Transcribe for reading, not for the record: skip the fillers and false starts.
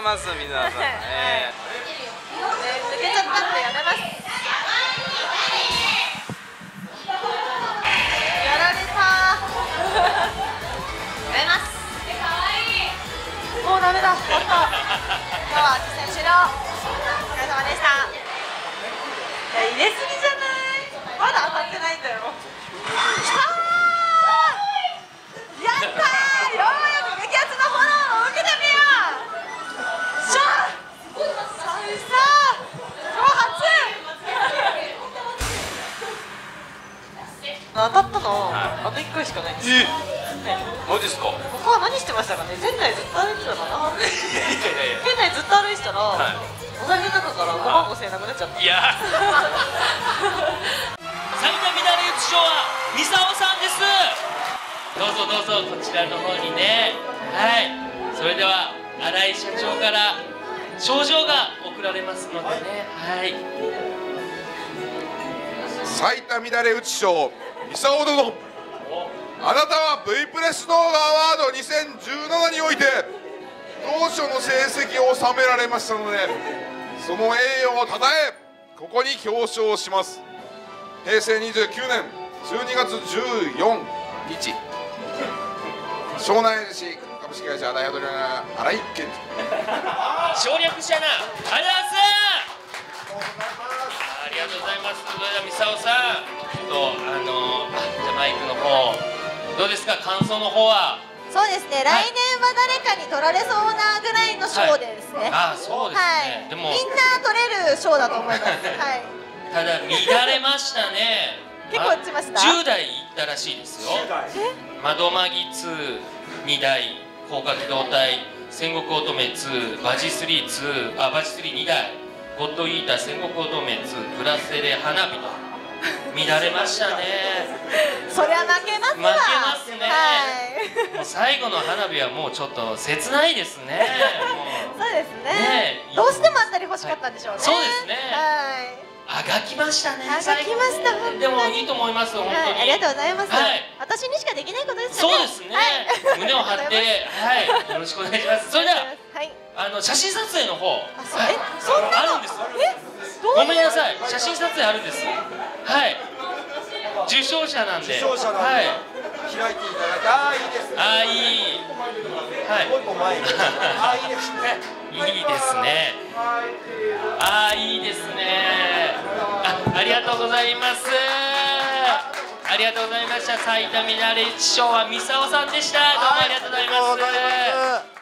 ます皆さん。抜けちゃったんでやめます。やられた。やめます。もうダメだ。終わった。今日は実践終了。お疲れ様でした。いや入れすぎじゃない。まだ当たってないんだよ。きたー。やったー。ようやく激アツの炎を受けてみよう。しゃあ。さあ。今日初。当たったの、あと1回しかないんです。 マジですか。 他は何してましたかね。店内ずっと歩いてたかな。店内ずっと歩いてたら、お財布の中から5万5千円なくなっちゃった。いや。 最多メダル賞はミサオさんです。どうぞこちらの方にね。はい。それでは新井社長から賞状が贈られますのでね。はい。 最多乱れ打ち賞ミサオ殿、あなたは V プレス動画アワード2017において当初の成績を収められましたので、その栄誉をたたえここに表彰します。平成29年12月14日、庄内市株式会社大和鳥の新井健省略したな。ありがとうございます。それではミサオさん、じゃあマイクの方どうですか、感想の方は。 そうですね、来年は誰かに取られそうなぐらいの賞ですね。 あ、そうですね。でもみんな取れる賞だと思います。はい。 ただ乱れましたね。 結構打ちました。 10台いったらしいですよ。窓マギ2、2台、高架機動隊、戦国乙女2、バジ3、バジ3、2台、ゴッドイーター、戦国乙女2、プラスで花火と乱れましたね。 そりゃ負けますわ。 負けますね。もう最後の花火はもうちょっと切ないですね。 そうですね。どうしても当たり欲しかったんでしょうね。 そうですね。 はい。 あがきましたね。 あがきました。 でもいいと思います。本当に。 ありがとうございます。 はい。 私にしかできないことですよね。 そうですね。胸を張ってはいよろしくお願いします。それでは写真撮影の方そんなあるんです。ごめんなさい。写真撮影あるんです。はい。受賞者なんで。はい。 開いていただいて、ああいいですね。 ああいい。はい。 ああいいですね。 いいですね。ああいいですね。ありがとうございます。ありがとうございました。最多乱れ賞はミサオさんでした。どうもありがとうございます。